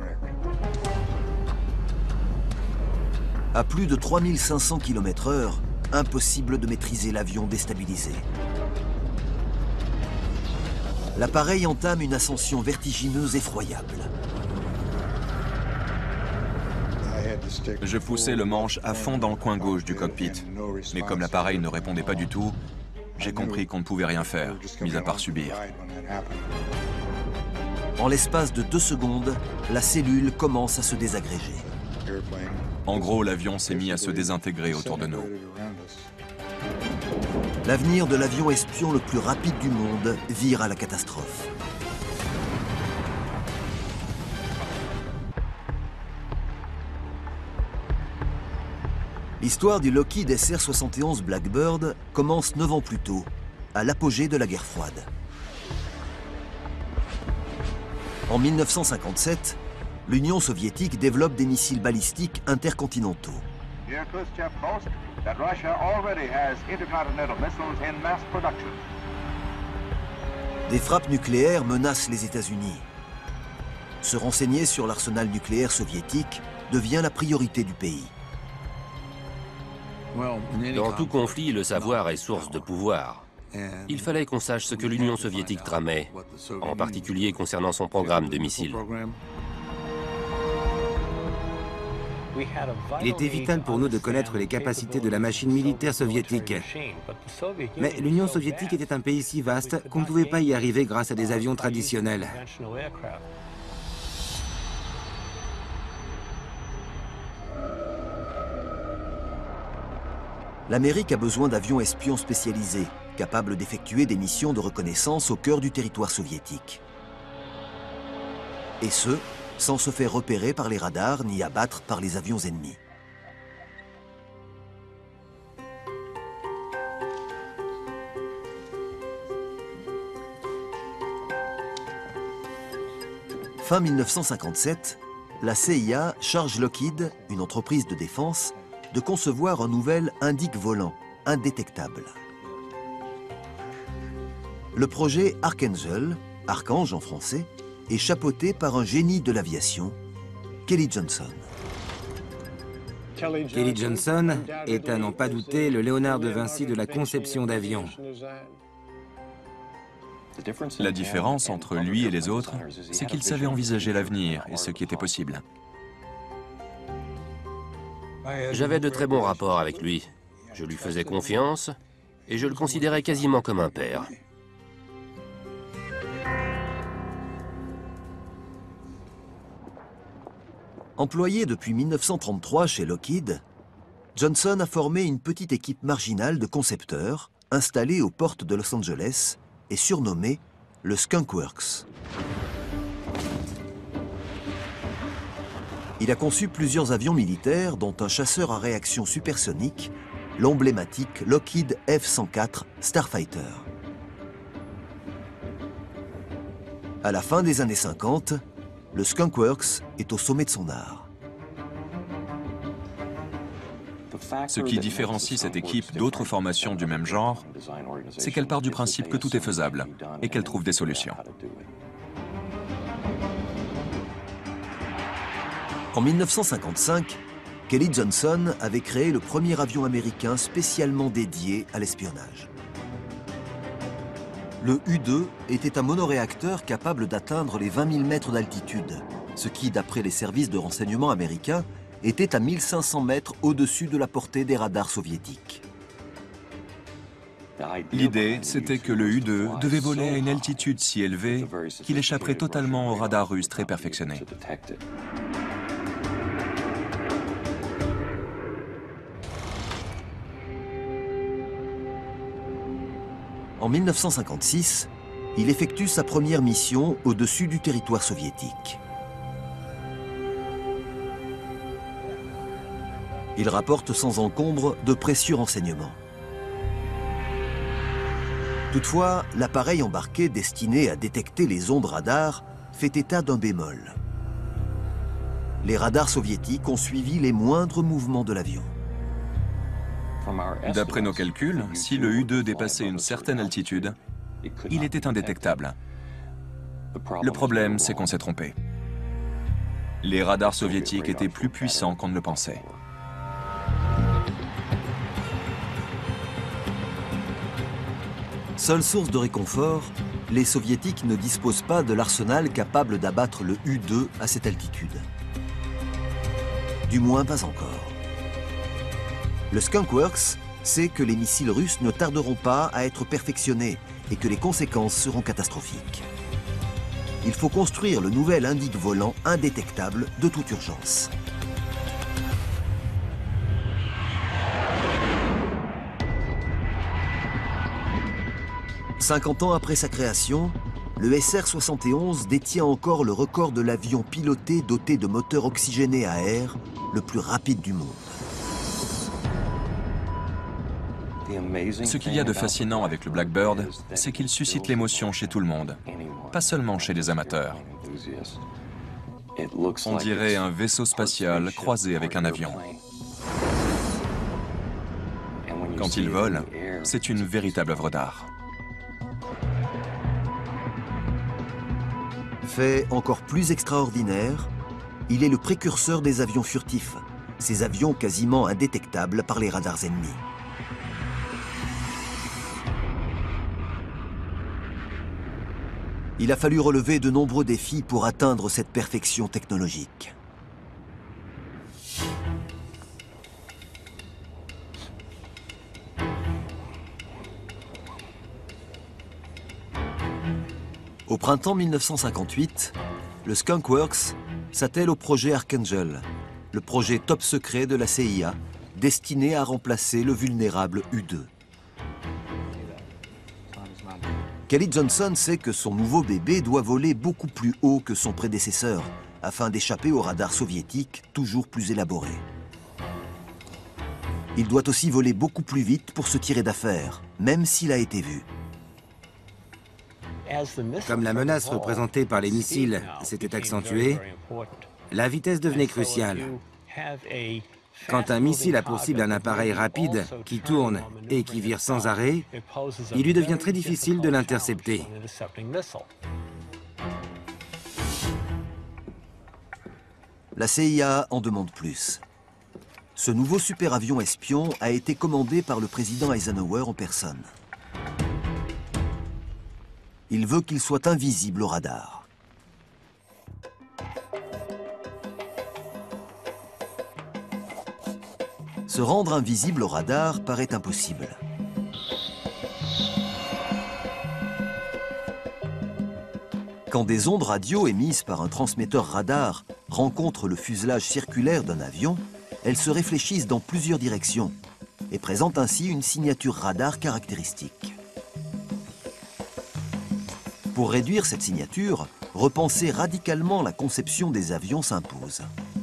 À plus de trois mille cinq cents kilomètres heure, impossible de maîtriser l'avion déstabilisé. L'appareil entame une ascension vertigineuse effroyable. Je poussais le manche à fond dans le coin gauche du cockpit. Mais comme l'appareil ne répondait pas du tout, j'ai compris qu'on ne pouvait rien faire, mis à part subir. En l'espace de deux secondes, la cellule commence à se désagréger. En gros, l'avion s'est mis à se désintégrer autour de nous. L'avenir de l'avion espion le plus rapide du monde vire à la catastrophe. L'histoire du Lockheed S R soixante et onze Blackbird commence neuf ans plus tôt, à l'apogée de la guerre froide. En mille neuf cent cinquante-sept, l'Union soviétique développe des missiles balistiques intercontinentaux. Des frappes nucléaires menacent les États-Unis. Se renseigner sur l'arsenal nucléaire soviétique devient la priorité du pays. Dans tout conflit, le savoir est source de pouvoir. Il fallait qu'on sache ce que l'Union soviétique tramait, en particulier concernant son programme de missiles. Il était vital pour nous de connaître les capacités de la machine militaire soviétique. Mais l'Union soviétique était un pays si vaste qu'on ne pouvait pas y arriver grâce à des avions traditionnels. L'Amérique a besoin d'avions espions spécialisés, capables d'effectuer des missions de reconnaissance au cœur du territoire soviétique. Et ce, sans se faire repérer par les radars ni abattre par les avions ennemis. Fin mille neuf cent cinquante-sept, la C I A charge Lockheed, une entreprise de défense, de concevoir un nouvel indique volant, indétectable. Le projet Archangel, Archange en français, est chapeauté par un génie de l'aviation, Kelly Johnson. Kelly Johnson est, à n'en pas douter, le Léonard de Vinci de la conception d'avions. La différence entre lui et les autres, c'est qu'il savait envisager l'avenir et ce qui était possible. J'avais de très bons rapports avec lui. Je lui faisais confiance et je le considérais quasiment comme un père. Employé depuis mille neuf cent trente-trois chez Lockheed, Johnson a formé une petite équipe marginale de concepteurs installée aux portes de Los Angeles et surnommée le Skunk Works. Il a conçu plusieurs avions militaires, dont un chasseur à réaction supersonique, l'emblématique Lockheed F cent quatre Starfighter. À la fin des années cinquante, le Skunk Works est au sommet de son art. Ce qui différencie cette équipe d'autres formations du même genre, c'est qu'elle part du principe que tout est faisable et qu'elle trouve des solutions. En mille neuf cent cinquante-cinq, Kelly Johnson avait créé le premier avion américain spécialement dédié à l'espionnage. Le U deux était un monoréacteur capable d'atteindre les vingt mille mètres d'altitude, ce qui, d'après les services de renseignement américains, était à mille cinq cents mètres au-dessus de la portée des radars soviétiques. L'idée, c'était que le U deux devait voler à une altitude si élevée qu'il échapperait totalement aux radars russes très perfectionnés. En mille neuf cent cinquante-six, il effectue sa première mission au-dessus du territoire soviétique. Il rapporte sans encombre de précieux renseignements. Toutefois, l'appareil embarqué destiné à détecter les ondes radars fait état d'un bémol. Les radars soviétiques ont suivi les moindres mouvements de l'avion. D'après nos calculs, si le U deux dépassait une certaine altitude, il était indétectable. Le problème, c'est qu'on s'est trompé. Les radars soviétiques étaient plus puissants qu'on ne le pensait. Seule source de réconfort, les soviétiques ne disposent pas de l'arsenal capable d'abattre le U deux à cette altitude. Du moins pas encore. Le Skunk Works sait que les missiles russes ne tarderont pas à être perfectionnés et que les conséquences seront catastrophiques. Il faut construire le nouvel indique volant indétectable de toute urgence. cinquante ans après sa création, le S R soixante et onze détient encore le record de l'avion piloté doté de moteurs oxygénés à air le plus rapide du monde. Ce qu'il y a de fascinant avec le Blackbird, c'est qu'il suscite l'émotion chez tout le monde, pas seulement chez les amateurs. On dirait un vaisseau spatial croisé avec un avion. Quand il vole, c'est une véritable œuvre d'art. Fait encore plus extraordinaire, il est le précurseur des avions furtifs, ces avions quasiment indétectables par les radars ennemis. Il a fallu relever de nombreux défis pour atteindre cette perfection technologique. Au printemps mille neuf cent cinquante-huit, le Skunk Works s'attelle au projet Archangel, le projet top secret de la C I A, destiné à remplacer le vulnérable U deux. Kelly Johnson sait que son nouveau bébé doit voler beaucoup plus haut que son prédécesseur, afin d'échapper aux radars soviétiques toujours plus élaborés. Il doit aussi voler beaucoup plus vite pour se tirer d'affaire, même s'il a été vu. Comme la menace représentée par les missiles s'était accentuée, la vitesse devenait cruciale. Quand un missile a pour cible un appareil rapide qui tourne et qui vire sans arrêt, il lui devient très difficile de l'intercepter. La C I A en demande plus. Ce nouveau super-avion espion a été commandé par le président Eisenhower en personne. Il veut qu'il soit invisible au radar. Se rendre invisible au radar paraît impossible. Quand des ondes radio émises par un transmetteur radar rencontrent le fuselage circulaire d'un avion, elles se réfléchissent dans plusieurs directions et présentent ainsi une signature radar caractéristique. Pour réduire cette signature, repenser radicalement la conception des avions s'impose.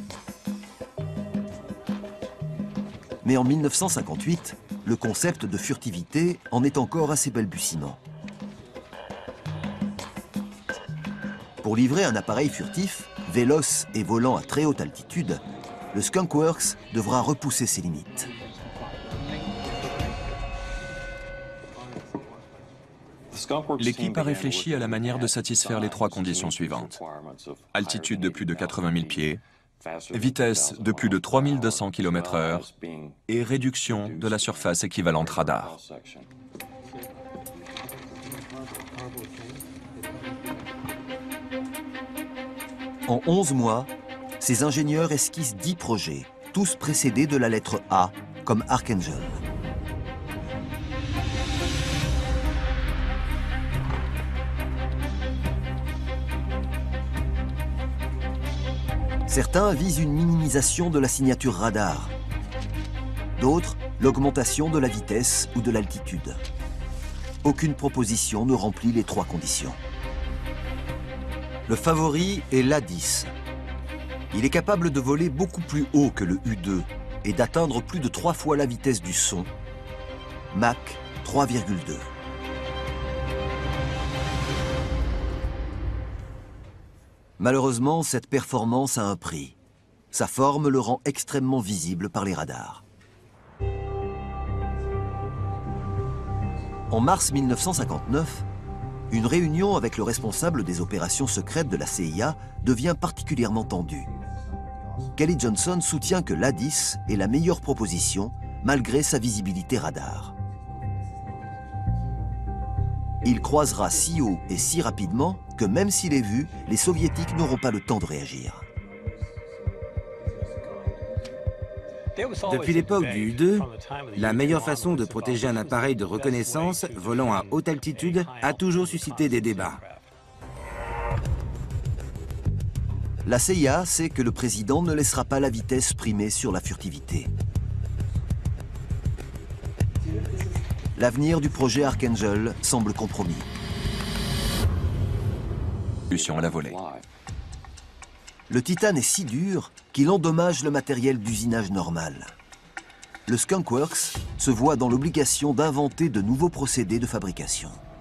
Mais en mille neuf cent cinquante-huit, le concept de furtivité en est encore à ses balbutiements. Pour livrer un appareil furtif, véloce et volant à très haute altitude, le Skunk Works devra repousser ses limites. L'équipe a réfléchi à la manière de satisfaire les trois conditions suivantes. Altitude de plus de quatre-vingt mille pieds, vitesse de plus de trois mille deux cents kilomètres heure et réduction de la surface équivalente radar. En onze mois, ces ingénieurs esquissent dix projets, tous précédés de la lettre A, comme Archangel. Certains visent une minimisation de la signature radar. D'autres, l'augmentation de la vitesse ou de l'altitude. Aucune proposition ne remplit les trois conditions. Le favori est l'A dix. Il est capable de voler beaucoup plus haut que le U deux et d'atteindre plus de trois fois la vitesse du son, Mach trois virgule deux. Malheureusement, cette performance a un prix. Sa forme le rend extrêmement visible par les radars. En mars mille neuf cent cinquante-neuf, une réunion avec le responsable des opérations secrètes de la C I A devient particulièrement tendue. Kelly Johnson soutient que l'A dix est la meilleure proposition malgré sa visibilité radar. Il croisera si haut et si rapidement que même s'il est vu, les soviétiques n'auront pas le temps de réagir. Depuis l'époque du U deux, la meilleure façon de protéger un appareil de reconnaissance volant à haute altitude a toujours suscité des débats. La C I A sait que le président ne laissera pas la vitesse primer sur la furtivité. L'avenir du projet Archangel semble compromis. À la volée. Le titane est si dur qu'il endommage le matériel d'usinage normal. Le Skunk Works se voit dans l'obligation d'inventer de nouveaux procédés de fabrication.